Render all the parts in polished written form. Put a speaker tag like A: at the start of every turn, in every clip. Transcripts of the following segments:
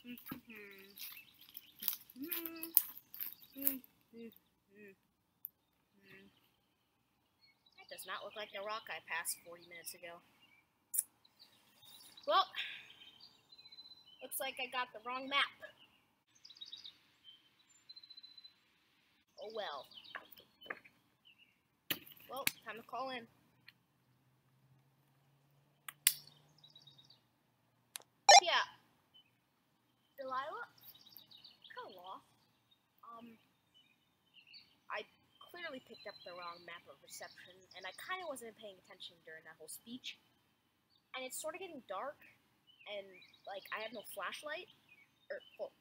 A: That does not look like the rock I passed 40 minutes ago. Well, looks like I got the wrong map. Oh well. Well, time to call in. Yeah. Delilah? Kind of lost. I clearly picked up the wrong map of reception, and I kind of wasn't paying attention during that whole speech. And it's sort of getting dark, and, like, I have no flashlight. Hold.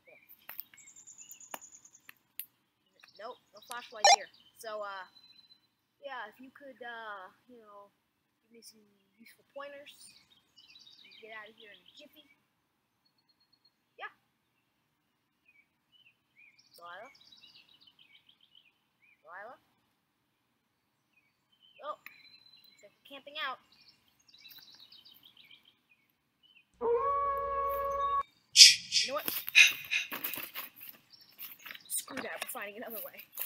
A: Nope, no flashlight here. So, yeah, if you could, you know, give me some useful pointers, get out of here in a jiffy. Yeah. Delilah? Oh, looks like we're camping out. You know what? Screw that, we're finding another way.